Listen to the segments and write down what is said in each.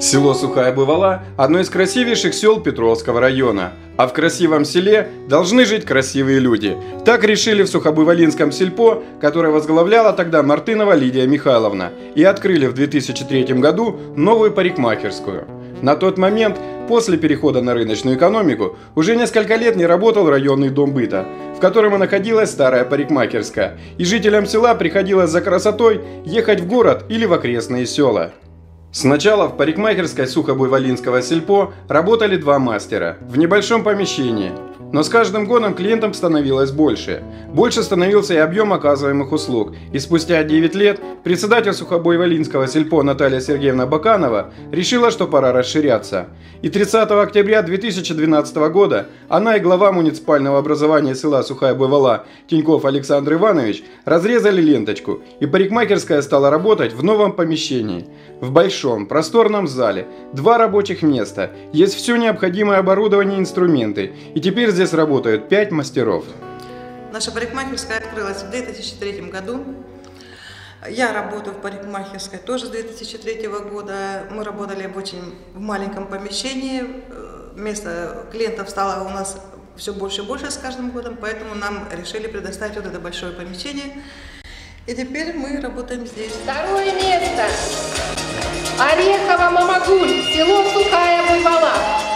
Село Сухая Бывала – одно из красивейших сел Петровского района. А в красивом селе должны жить красивые люди. Так решили в Сухобывалинском сельпо, которое возглавляла тогда Мартынова Лидия Михайловна, и открыли в 2003 году новую парикмахерскую. На тот момент, после перехода на рыночную экономику, уже несколько лет не работал районный дом быта, в котором и находилась старая парикмахерская, и жителям села приходилось за красотой ехать в город или в окрестные села. Сначала в парикмахерской Сухобывалинского сельпо работали два мастера в небольшом помещении, но с каждым годом клиентам становилось больше. Больше становился и объем оказываемых услуг, и спустя 9 лет председатель Сухобывалинского сельпо Наталья Сергеевна Баканова решила, что пора расширяться. И 30 октября 2012 года она и глава муниципального образования села Сухая Бывала Тиньков Александр Иванович разрезали ленточку, и парикмахерская стала работать в новом помещении. В большом, просторном зале, 2 рабочих места, есть все необходимое оборудование и инструменты, и теперь здесь работают 5 мастеров. Наша парикмахерская открылась в 2003 году. Я работаю в парикмахерской тоже с 2003 года. Мы работали в маленьком помещении. Место клиентов стало у нас все больше и больше с каждым годом, поэтому нам решили предоставить вот это большое помещение. И теперь мы работаем здесь. Второе место. Орехово-Мамагуль, село Сухая Бывала.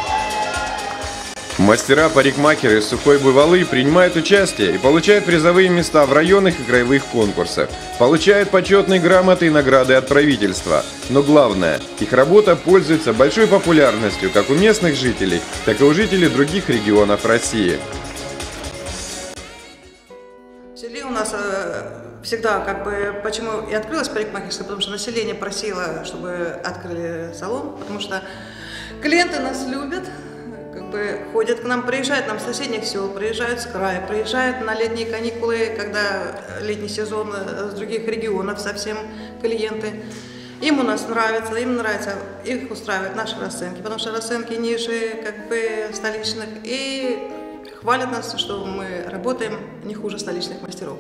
Мастера-парикмахеры из Сухой Бывалы принимают участие и получают призовые места в районных и краевых конкурсах, получают почетные грамоты и награды от правительства. Но главное, их работа пользуется большой популярностью как у местных жителей, так и у жителей других регионов России. В селе у нас всегда почему и открылась парикмахерская, потому что население просило, чтобы открыли салон, потому что клиенты нас любят. Ходят к нам, приезжают нам с соседних сел, приезжают с края, приезжают на летние каникулы, когда летний сезон с других регионов совсем клиенты. Им у нас нравится, их устраивают наши расценки, потому что расценки ниже столичных, и хвалят нас, что мы работаем не хуже столичных мастеров.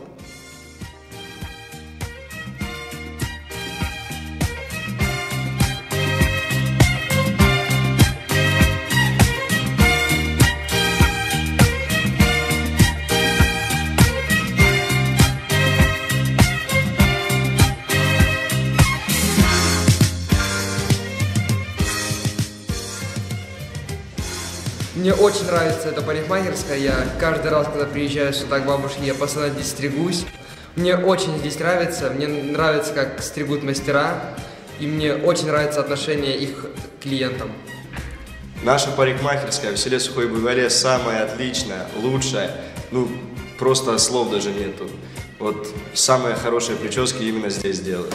Мне очень нравится эта парикмахерская. Я каждый раз, когда приезжаю сюда к бабушке, я постоянно здесь стригусь. Мне очень здесь нравится. Мне нравится, как стригут мастера. И мне очень нравится отношение их к клиентам. Наша парикмахерская в селе Сухой Бывале самая отличная, лучшая. Просто слов даже нету. Вот самые хорошие прически именно здесь делают.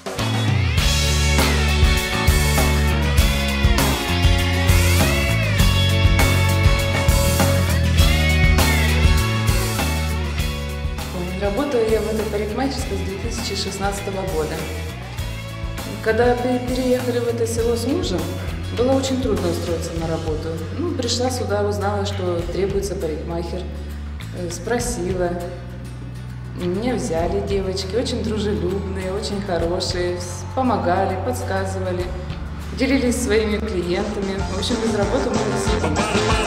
Работаю я в этой парикмахерской с 2016 года. Когда переехали в это село с мужем, было очень трудно устроиться на работу. Пришла сюда, узнала, что требуется парикмахер, спросила. Меня взяли девочки, очень дружелюбные, очень хорошие, помогали, подсказывали, делились своими клиентами. В общем, без работы мы не сидим.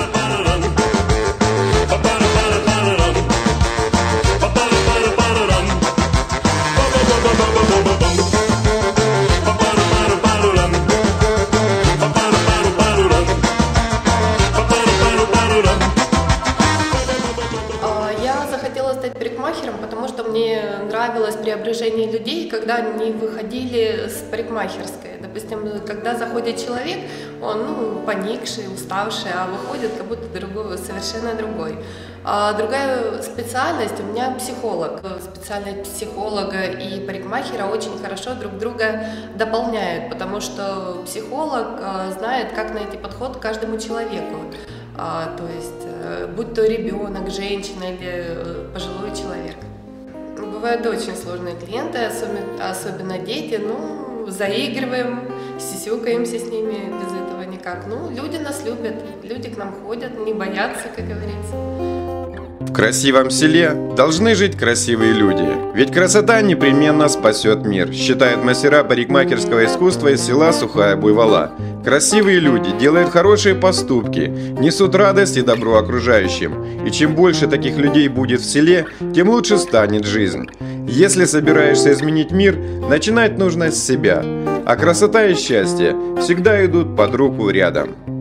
Потому что мне нравилось преображение людей, когда они выходили с парикмахерской. Допустим, когда заходит человек, он поникший, уставший, а выходит как будто совершенно другой. Другая специальность у меня психолог. Специальность психолога и парикмахера очень хорошо друг друга дополняют, потому что психолог знает, как найти подход к каждому человеку. То есть, будь то ребенок, женщина или пожилой человек. Бывают очень сложные клиенты, особенно дети. Заигрываем, сисюкаемся с ними, без этого никак. Люди нас любят, люди к нам ходят, не боятся, как говорится. В красивом селе должны жить красивые люди, ведь красота непременно спасет мир, считают мастера парикмахерского искусства из села Сухая Буйвола. Красивые люди делают хорошие поступки, несут радость и добро окружающим. И чем больше таких людей будет в селе, тем лучше станет жизнь. Если собираешься изменить мир, начинать нужно с себя. А красота и счастье всегда идут под руку рядом.